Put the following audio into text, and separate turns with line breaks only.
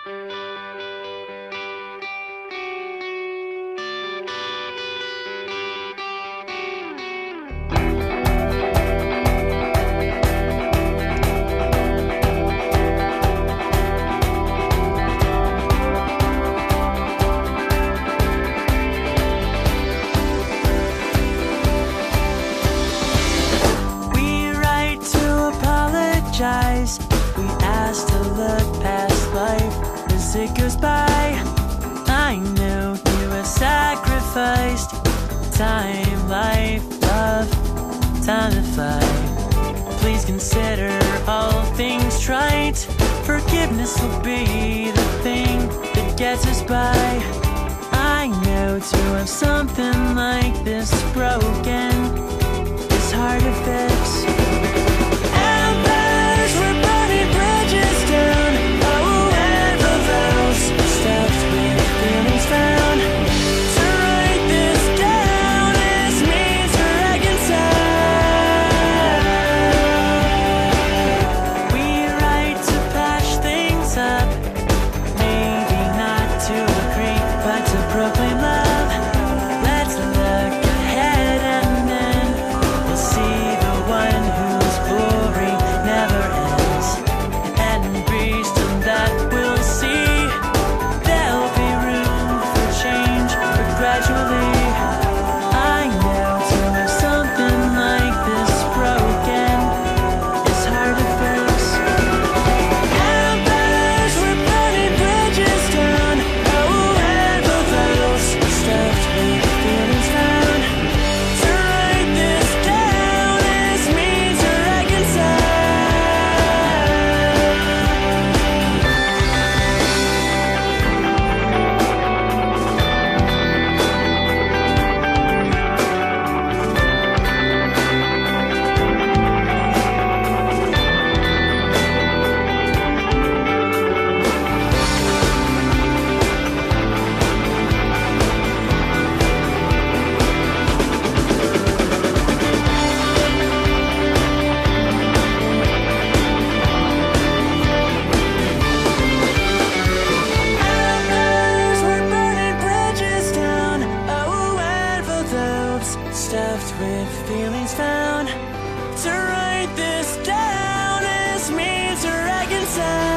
We asked to look past life as it goes by. I know you have sacrificed time, life, love, time to fly. Please consider all things trite. Forgiveness will be the thing that gets us by. I know to have something like this broken is hard to fix. We're burning bridges down. Oh, envelopes stuffed with feelings found. To write this down is means to reconcile. We write to patch things up, maybe not to agree, but to proclaim love. Let's look ahead and then we'll see the one whose glory never ends. Stuffed with feelings found. To write this down is means to reconcile.